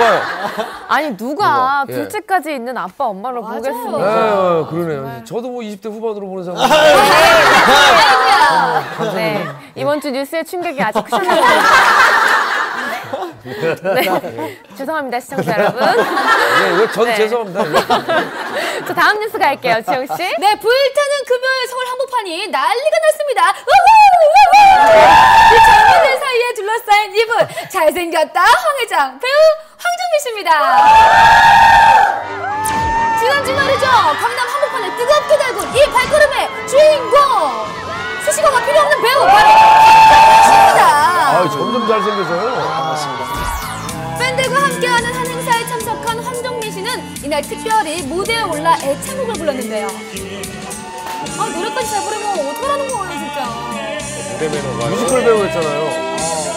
정말. 아니 누가 둘째까지 있는 아빠 엄마를 보겠습니까? 네, 그러네요. 저도 뭐 20대 후반으로 보는 사람. 네, 이번 주 뉴스의 충격이 아주 크셨네요. 네, 죄송합니다 시청자 여러분. 네, 저도 죄송합니다. 저 다음 뉴스 갈게요, 지영 씨. 네, 불타는 금요일 서울 한복판이 난리가 났습니다. 이 젊은이들 사이에 둘러싸인 이분, 잘생겼다 황회장 배우 황정민 씨입니다. 지난 주말이죠. 강남 한복판을 뜨겁게 달군 이 발걸음의 주인공, 수식어가 필요 없는 배우 바로 황정민 씨입니다. 점점 잘생겨서요. 반갑습니다. 팬들과 함께하는 한 행사에 참석한 황정민 씨는 이날 특별히 무대에 올라 애창곡을 불렀는데요. 노래까지 잘 부르면 어떡하라는 거예요, 진짜. 뮤지컬 배우였잖아요.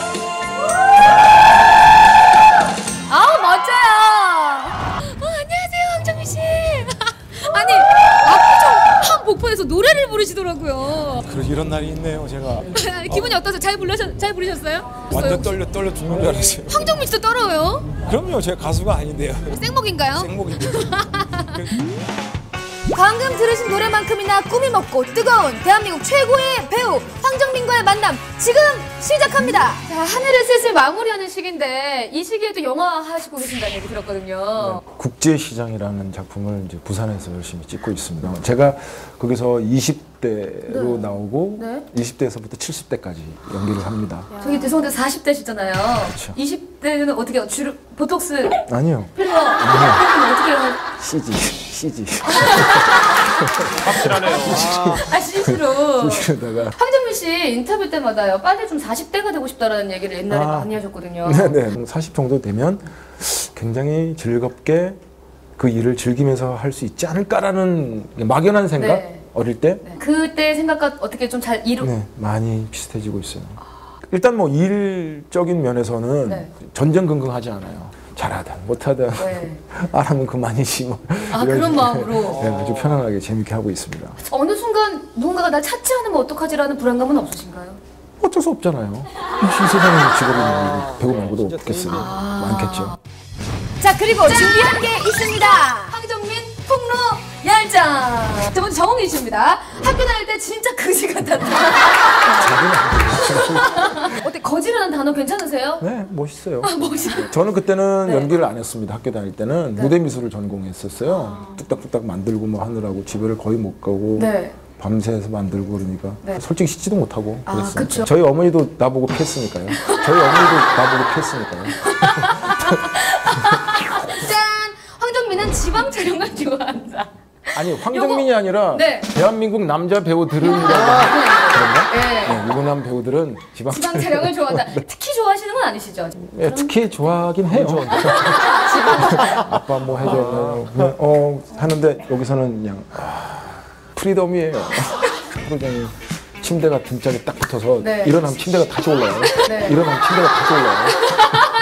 멋져요. 안녕하세요, 황정민 씨. 아니, 압구정 한복판에서 노래를 부르시더라고요. 이런 날이 있네요, 제가. 기분이 어떠세요? 잘 부르셨어요? 완전 떨려 죽는 줄 알았어요. 황정민 씨도 떨어요? 그럼요, 제가 가수가 아닌데요. 생목인가요? 생목인데. 방금 들으신 노래만큼이나 꿈이 먹고 뜨거운 대한민국 최고의 배우 황정민과의 만남 지금 시작합니다. 자, 한 해를 슬슬 마무리하는 시기인데 이 시기에도 영화 하시고 계신다는 얘기 들었거든요. 국제시장이라는 작품을 이제 부산에서 열심히 찍고 있습니다. 제가 거기서 20대로 나오고 20대에서부터 70대까지 연기를 합니다. 저기 죄송한데 40대시잖아요. 그렇죠. 20대는 어떻게 주로 보톡스? 아니요. 필러? 어떻게 해요? CG. 확실하네요. CG로. CG로다가. 황정민 씨 인터뷰 때마다요. 빨리 좀 40대가 되고 싶다라는 얘기를 옛날에 많이 하셨거든요. 네네. 40 정도 되면 굉장히 즐겁게 그 일을 즐기면서 할 수 있지 않을까라는 막연한 생각? 어릴 때? 그때 생각과 어떻게 좀 잘 네, 많이 비슷해지고 있어요. 일단 뭐 일적인 면에서는 전전긍긍하지 않아요. 잘하든 못하든 안 하면 그만이지 뭐. 그런 마음으로. 네, 아주 편안하게 재밌게 하고 있습니다. 어느 순간 누군가가 날 찾지 않으면 어떡하지라는 불안감은 없으신가요? 어쩔 수 없잖아요. 이 세상에 직업이 배우 말고도 없겠어요. 많겠죠. 자, 그리고 준비한 게 있습니다. 황정민 폭로 열정. 두 번째 정홍이십니다. 학교 다닐 때 진짜 거지 같았다. 어때, 거지라는 단어 괜찮으세요? 네, 멋있어요. 멋있어요. 저는 그때는 연기를 안 했습니다. 학교 다닐 때는 무대 미술을 전공했었어요. 뚝딱뚝딱 만들고 뭐 하느라고 집을 거의 못 가고 밤새서 만들고 그러니까 솔직히 씻지도 못하고 그랬어요. 그쵸. 저희 어머니도 나보고 피했으니까요. 짠! 황정민은 지방 촬영을 좋아한다. 아니, 황정민이 아니라 대한민국 남자 배우들은 그런가? 유부남 배우들은 지방 촬영을 좋아한다. 특히 좋아하시는 건 아니시죠? 네, 특히 좋아하긴 해요. 아빠 뭐 해줘. 하는데 여기서는 그냥 프리덤이에요. 프로장이 침대가 등짝에 딱 붙어서 일어나면 침대가 다시 올라요. 일어나면 침대가 다시 올라요.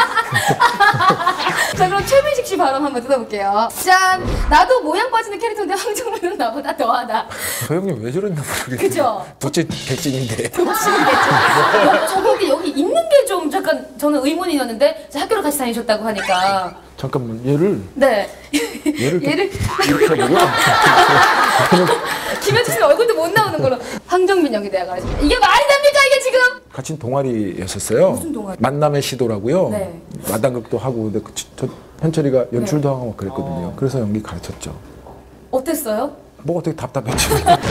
자, 그럼 최민식 씨 발언 한번 뜯어볼게요. 짠! 나도 모양 빠지는 캐릭터인데 황정민은 나보다 더하다. 저 형님 왜 저랬나 모르겠어요. 그죠? 도대체 백진인데. 저기 여기 있는 게 좀 잠깐 저는 의문이었는데 학교를 같이 다니셨다고 하니까. 잠깐만, 얘를 얘를 이렇게 하고요. 김현주 씨 얼굴도 못 나오는 걸로. 황정민 연기대학 가셨습니다. 이게 말이 됩니까 이게 지금? 같이 동아리였었어요. 무슨 동아리? 만남의 시도라고요. 마당극도 하고, 근데 저 현철이가 연출도 하고 막 그랬거든요. 그래서 연기 가르쳤죠. 어땠어요? 뭐 어떻게 답답했죠.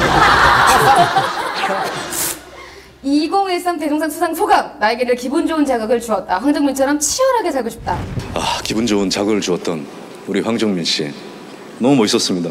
2013 대종상 수상 소감. 나에게 기분 좋은 자극을 주었다. 황정민처럼 치열하게 살고 싶다. 기분 좋은 자극을 주었던 우리 황정민 씨. 너무 멋있었습니다.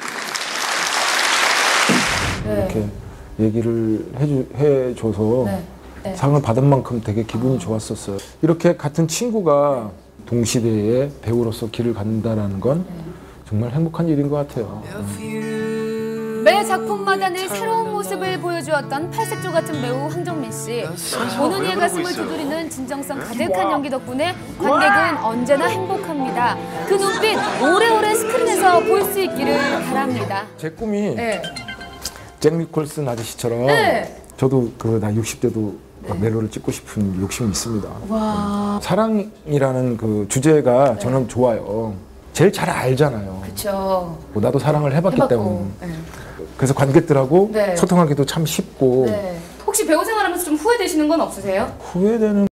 이렇게 얘기를 해줘서 상을 받은 만큼 되게 기분이 좋았었어요. 이렇게 같은 친구가 동시대에 배우로서 길을 간다는 건 정말 행복한 일인 것 같아요. 매 작품마다 늘 새로운 모습을 보여주었던 팔색조 같은 배우 황정민 씨. 보는 이의 가슴을 두드리는 진정성 가득한 연기 덕분에 관객은 언제나 행복합니다. 그 눈빛 오래오래 스크린에서 볼 수 있기를 바랍니다. 제 꿈이 잭 니콜슨 아저씨처럼 저도 나 60대도 멜로를 찍고 싶은 욕심이 있습니다. 와. 사랑이라는 그 주제가 저는 좋아요. 제일 잘 알잖아요. 그렇죠. 나도 사랑을 해봤기 때문에. 네. 그래서 관객들하고 네. 소통하기도 참 쉽고 네. 혹시 배우 생활하면서 좀 후회되시는 건 없으세요? 후회되는